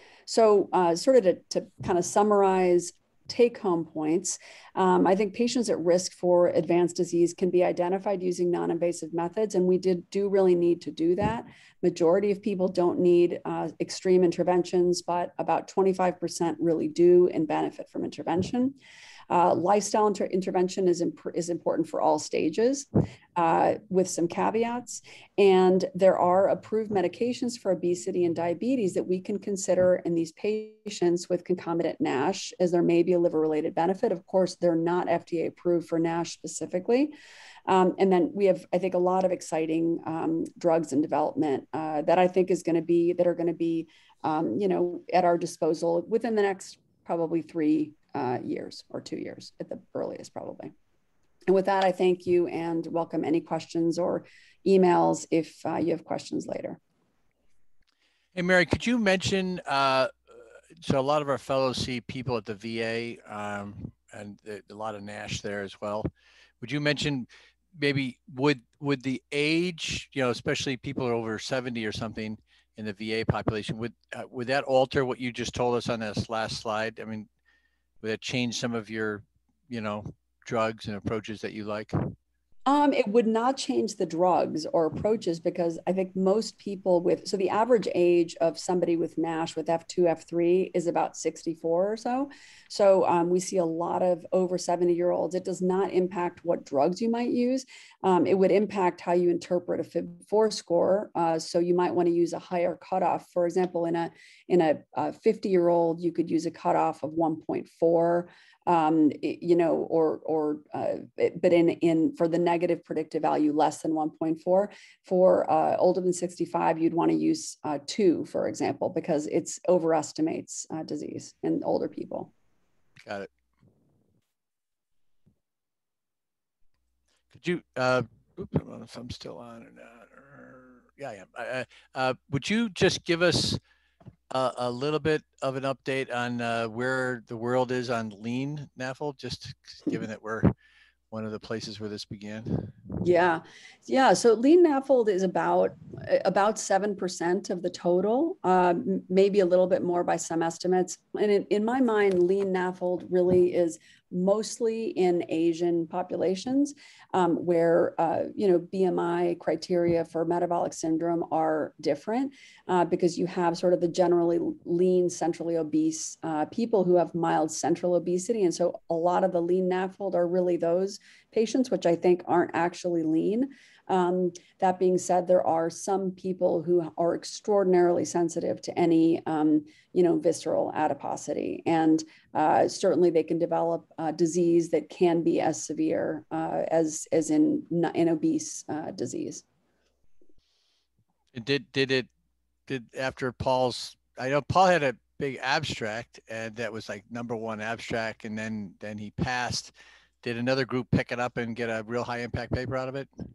S2: So uh, sort of to, to kind of summarize take-home points, um, I think patients at risk for advanced disease can be identified using non-invasive methods, and we did do really need to do that. Majority of people don't need uh, extreme interventions, but about twenty-five percent really do and benefit from intervention. Uh, lifestyle inter intervention is, imp is important for all stages, uh, with some caveats. And there are approved medications for obesity and diabetes that we can consider in these patients with concomitant NASH, as there may be a liver-related benefit. Of course, they're not F D A approved for NASH specifically. Um, and then we have, I think, a lot of exciting um, drugs in development uh, that I think is going to be, that are going to be, um, you know, at our disposal within the next probably three uh, years or two years at the earliest, probably. And with that, I thank you and welcome any questions or emails if uh, you have questions later.
S1: Hey, Mary, could you mention, uh, so a lot of our fellows see people at the V A um, and the, a lot of NASH there as well. Would you mention maybe would would the age, you know, especially people are over seventy or something in the V A population, would uh, would that alter what you just told us on this last slide? I mean, would that change some of your, you know, drugs and approaches that you like?
S2: Um, it would not change the drugs or approaches, because I think most people with, so the average age of somebody with NASH with F two, F three is about sixty-four or so. So um, we see a lot of over seventy year olds. It does not impact what drugs you might use. Um, it would impact how you interpret a F I B four score. Uh, so you might want to use a higher cutoff. For example, in a, in a, a fifty year old, you could use a cutoff of one point four. Um, you know, or, or, uh, but in, in, for the negative predictive value less than one point four, for uh, older than sixty-five, you'd want to use uh, two, for example, because it's overestimates uh, disease in older people.
S1: Got it. Could you, uh, oops, I don't know if I'm still on or not. Yeah, I am. Uh, uh, would you just give us a, a little bit of an update on uh, where the world is on lean N A F L, just given that we're one of the places where this began?
S2: Yeah, yeah. So lean N A F L is about about seven percent of the total, um, maybe a little bit more by some estimates. And in, in my mind, lean N A F L really is mostly in Asian populations, um, where uh, you know, B M I criteria for metabolic syndrome are different, uh, because you have sort of the generally lean, centrally obese uh, people who have mild central obesity, and so a lot of the lean N A F L are really those patients, which I think aren't actually lean. Um, that being said, there are some people who are extraordinarily sensitive to any, um, you know, visceral adiposity, and uh, certainly they can develop uh, disease that can be as severe uh, as as in in obese uh, disease.
S1: Did did it did after Paul's? I know Paul had a big abstract, and that was like number one abstract, and then then he passed. Did another group pick it up and get a real high impact paper out of it?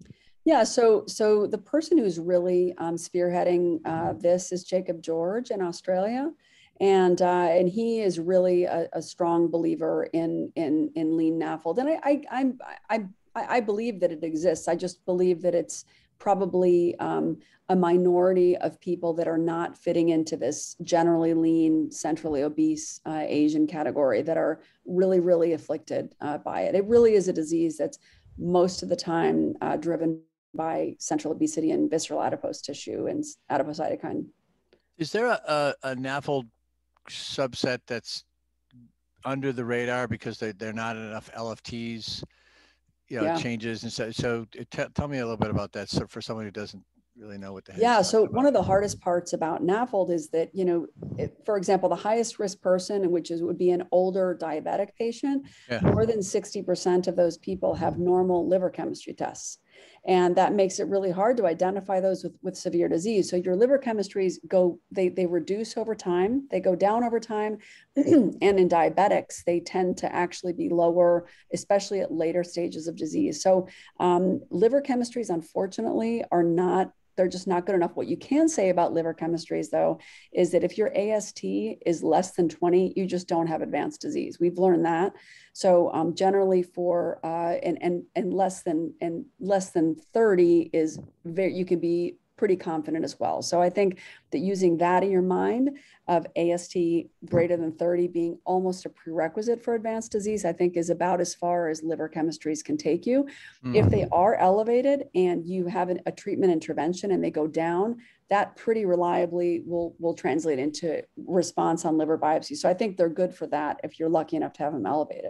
S2: Yeah, so so the person who's really um, spearheading uh, this is Jacob George in Australia, and uh, and he is really a, a strong believer in in in lean NAFLD, and I I I'm, I I believe that it exists. I just believe that it's probably um, a minority of people that are not fitting into this generally lean, centrally obese uh, Asian category that are really really afflicted uh, by it. It really is a disease that's most of the time uh, driven by central obesity and visceral adipose tissue and adipocytokine.
S1: Is there a, a, a NAFLD subset that's under the radar because they, they're not enough L F Ts, you know,
S2: Yeah.
S1: changes? And so, so t- tell me a little bit about that. So for someone who doesn't really know what the heck he's
S2: Yeah.
S1: talking
S2: So one
S1: about.
S2: of the hardest parts about NAFLD is that, you know, it, for example, the highest risk person, which is would be an older diabetic patient,
S1: Yeah.
S2: more than sixty percent of those people have normal liver chemistry tests. And that makes it really hard to identify those with, with severe disease. So your liver chemistries go, they, they reduce over time, they go down over time. And in diabetics, they tend to actually be lower, especially at later stages of disease. So um, liver chemistries, unfortunately, are not they're just not good enough. What you can say about liver chemistries, though, is that if your A S T is less than twenty, you just don't have advanced disease. We've learned that. So um, generally, for uh, and and and less than and less than thirty is very you can be pretty confident as well. So I think that using that in your mind of A S T greater than thirty being almost a prerequisite for advanced disease, I think is about as far as liver chemistries can take you.
S1: Mm.
S2: If they are elevated and you have an, a treatment intervention and they go down, that pretty reliably will, will translate into response on liver biopsy. So I think they're good for that if you're lucky enough to have them elevated.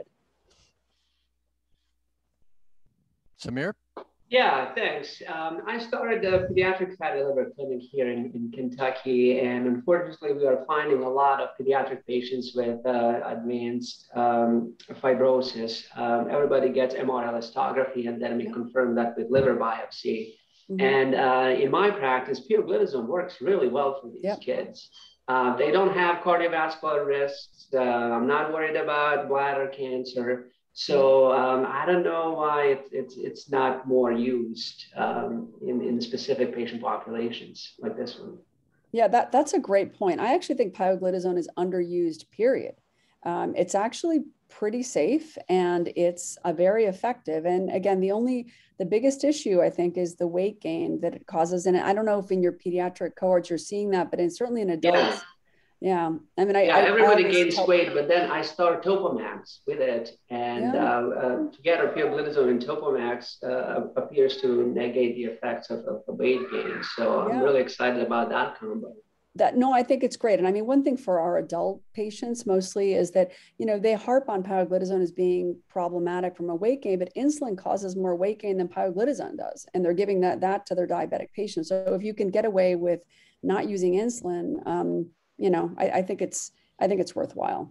S1: Samir?
S3: Yeah, thanks. Um, I started the pediatric fatty liver clinic here in, in Kentucky, and unfortunately, we are finding a lot of pediatric patients with uh, advanced um, fibrosis. Um, everybody gets M R elastography, and then we confirm that with liver biopsy. Mm-hmm. And uh, in my practice, pioglitazone works really well for these yep. kids. Uh, they don't have cardiovascular risks. Uh, I'm not worried about bladder cancer. So um, I don't know why it, it's it's not more used um, in, in specific patient populations like this one.
S2: Yeah, that, that's a great point. I actually think pioglitazone is underused, period. Um, it's actually pretty safe and it's a very effective. And again, the only, the biggest issue I think is the weight gain that it causes. And I don't know if in your pediatric cohorts you're seeing that, but it's certainly in adults.
S3: Yeah.
S2: Yeah, I mean, I
S3: yeah,
S2: I,
S3: everybody
S2: I
S3: gains
S2: tell...
S3: weight, but then I start Topamax with it, and yeah. uh, uh, together pioglitazone and Topamax uh, appears to negate the effects of, of the weight gain. So yeah. I'm really excited about that combo.
S2: That no, I think it's great. And I mean, one thing for our adult patients mostly is that, you know, they harp on pioglitazone as being problematic from a weight gain, but insulin causes more weight gain than pioglitazone does. And they're giving that, that to their diabetic patients. So if you can get away with not using insulin, um, you know, I, I think it's, I think it's worthwhile.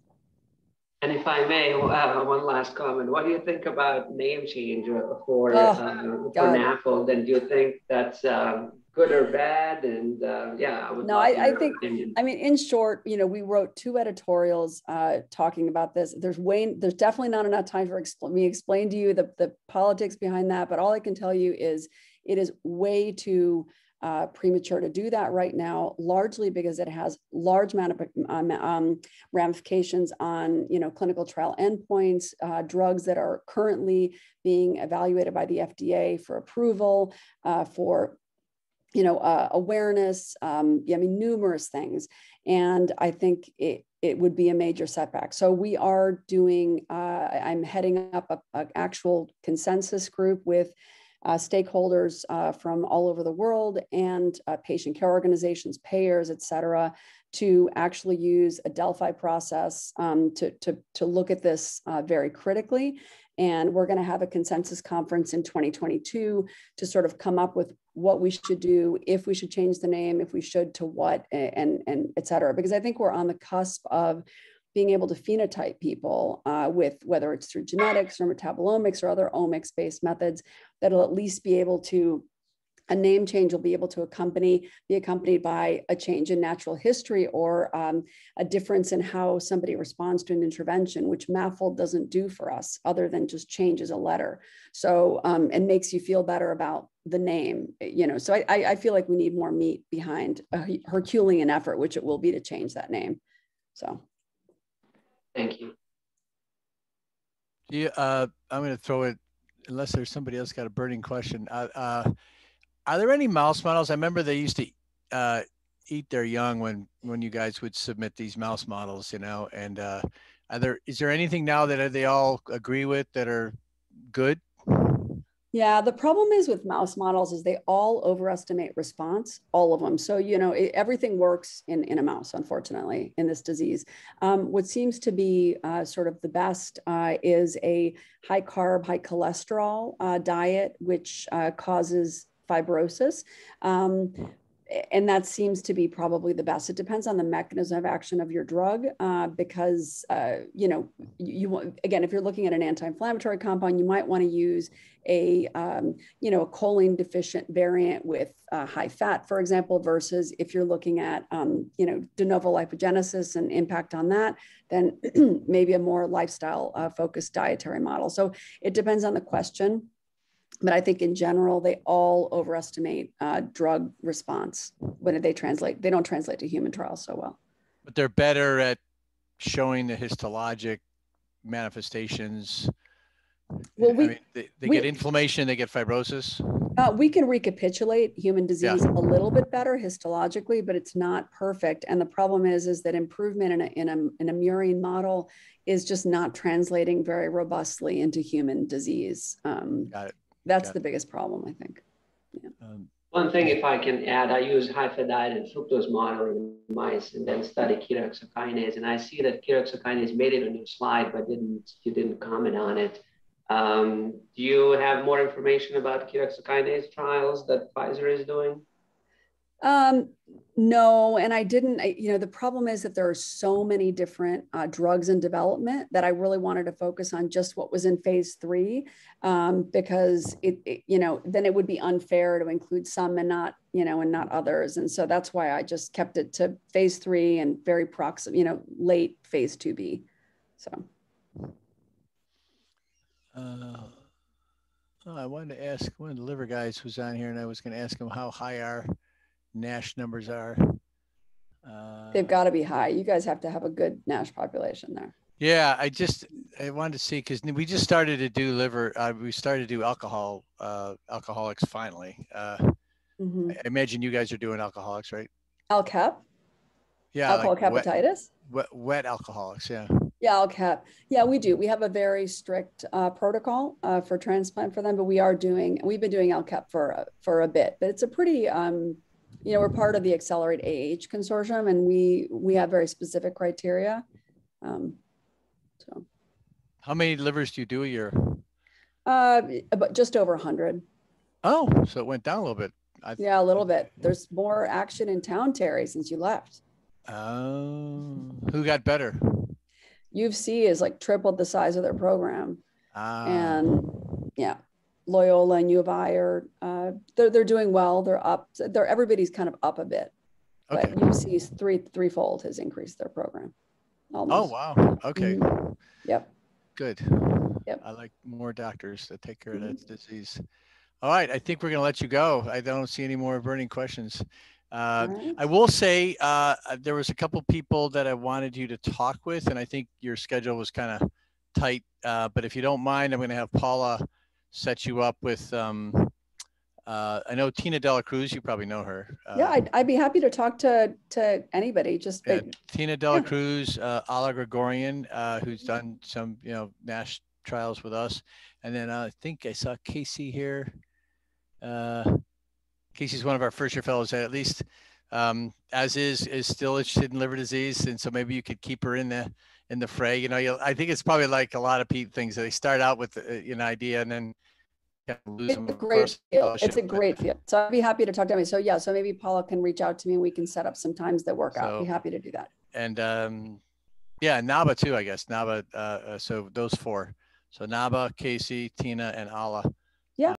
S3: And if I may, uh, one last comment. What do you think about name change for,
S2: oh,
S3: uh, for NAFLD? And do you think that's um, good or bad? And uh, yeah, I would
S2: no,
S3: love
S2: I, I
S3: your
S2: think,
S3: opinion.
S2: I mean, in short, you know, we wrote two editorials uh, talking about this. There's way, there's definitely not enough time for expl- me explain to you the, the politics behind that. But all I can tell you is it is way too Uh, premature to do that right now, largely because it has large amount of um, um, ramifications on, you know, clinical trial endpoints, uh, drugs that are currently being evaluated by the F D A for approval, uh, for, you know, uh, awareness, um, I mean, numerous things. And I think it, it would be a major setback. So we are doing, uh, I'm heading up an actual consensus group with Uh, stakeholders uh, from all over the world and uh, patient care organizations, payers, et cetera, to actually use a Delphi process um, to, to, to look at this uh, very critically. And we're going to have a consensus conference in twenty twenty-two to sort of come up with what we should do, if we should change the name, if we should, to what, and, and et cetera. Because I think we're on the cusp of being able to phenotype people uh, with, whether it's through genetics or metabolomics or other omics-based methods, that'll at least be able to A name change will be able to accompany, be accompanied by a change in natural history or um, a difference in how somebody responds to an intervention, which MAFLD doesn't do for us other than just changes a letter. So, um, and makes you feel better about the name, you know, so I, I feel like we need more meat behind a Herculean effort, which it will be to change that name. So.
S3: Thank you.
S1: Yeah, uh, I'm going to throw it, unless there's somebody else got a burning question. Uh, uh, Are there any mouse models? I remember they used to uh, eat their young when when you guys would submit these mouse models, you know. And uh, are there is there anything now that they all agree with that are good?
S2: Yeah, the problem is with mouse models is they all overestimate response, all of them. So, you know, it, everything works in, in a mouse, unfortunately, in this disease. Um, what seems to be uh, sort of the best uh, is a high carb, high cholesterol uh, diet, which uh, causes fibrosis. Um, and that seems to be probably the best. It depends on the mechanism of action of your drug, uh, because uh, you know, you want, again, if you're looking at an anti-inflammatory compound, you might want to use a um, you know, a choline deficient variant with uh, high fat, for example, versus if you're looking at um, you know, de novo lipogenesis and impact on that, then maybe a more lifestyle uh, focused dietary model. So it depends on the question. But I think in general, they all overestimate uh, drug response when they translate. They don't translate to human trials so well.
S1: But they're better at showing the histologic manifestations.
S2: Well, we,
S1: I mean, they, they
S2: we,
S1: get inflammation, they get fibrosis.
S2: Uh, we can recapitulate human disease
S1: Yeah.
S2: a little bit better histologically, but it's not perfect. And the problem is, is that improvement in a, in a, in a murine model is just not translating very robustly into human disease. Um,
S1: Got it.
S2: That's
S1: Got
S2: the
S1: it.
S2: biggest problem, I think. Yeah.
S1: Um,
S3: One thing, if I can add, I use high-fat diet and fructose modeling in mice and then study ketohexokinase. And I see that ketohexokinase made it on your slide, but didn't you didn't comment on it. Um, do you have more information about ketohexokinase trials that Pfizer is doing?
S2: Um, no, and I didn't, I, you know, the problem is that there are so many different uh, drugs in development that I really wanted to focus on just what was in phase three, um, because it, it, you know, then it would be unfair to include some and not, you know, and not others. And so that's why I just kept it to phase three and very proximate, you know, late phase two B. So.
S1: Uh, oh, I wanted to ask one of the liver guys who's on here, and I was going to ask him how high our NASH numbers are. Uh,
S2: They've got to be high. You guys have to have a good NASH population there.
S1: Yeah, I just I wanted to see because we just started to do liver. Uh, we started to do alcohol, uh, alcoholics finally. Uh,
S2: Mm-hmm.
S1: I imagine you guys are doing alcoholics, right?
S2: Al C A P?
S1: Yeah,
S2: Alcoholic
S1: like wet,
S2: hepatitis?
S1: wet, wet alcoholics. Yeah.
S2: Yeah, Al C A P. Yeah, we do. We have a very strict uh, protocol uh, for transplant for them, but we are doing, we've been doing Al C A P for, for a bit, but it's a pretty, um, you know, we're part of the Accelerate A H consortium and we, we have very specific criteria. Um, so.
S1: How many livers do you do a year?
S2: Uh, but just over a hundred.
S1: Oh, so it went down a little bit. I,
S2: Yeah, a little bit. There's more action in town, Terry, since you left.
S1: Oh, who got better?
S2: U of C is like tripled the size of their program.
S1: Ah.
S2: And yeah, Loyola and U of I are, uh, they're, they're doing well. They're up. They're, everybody's kind of up a bit.
S1: Okay.
S2: But U of C's three, threefold has increased their program. Almost.
S1: Oh, wow. Okay.
S2: Mm-hmm. Yep.
S1: Good.
S2: Yep.
S1: I like more doctors that take care
S2: Mm-hmm.
S1: of that disease. All right. I think we're going to let you go. I don't see any more burning questions. Uh,
S2: Right.
S1: I will say uh, there was a couple people that I wanted you to talk with, and I think your schedule was kind of tight. Uh, but if you don't mind, I'm going to have Paula set you up with. Um, uh, I know Tina Dela Cruz. You probably know her. Uh,
S2: Yeah, I'd, I'd be happy to talk to to anybody. Just
S1: yeah,
S2: but,
S1: Tina Dela
S2: yeah.
S1: Cruz, uh, Ala Gregorian, uh, who's done some you know NASH trials with us, and then uh, I think I saw Casey here. Uh, Casey's one of our first year fellows, at least um, as is, is still interested in liver disease. And so maybe you could keep her in the, in the fray. You know, you'll, I think it's probably like a lot of things that they start out with uh, an idea and then kind of lose
S2: It's
S1: them.
S2: a great field. It's a great field. So I'd be happy to talk to me. So yeah, so maybe Paula can reach out to me and we can set up some times that work out.
S1: So,
S2: Be happy to do that.
S1: And um, yeah, Naba too, I guess. Naba, uh, uh, so those four. So Naba, Casey, Tina, and Ala.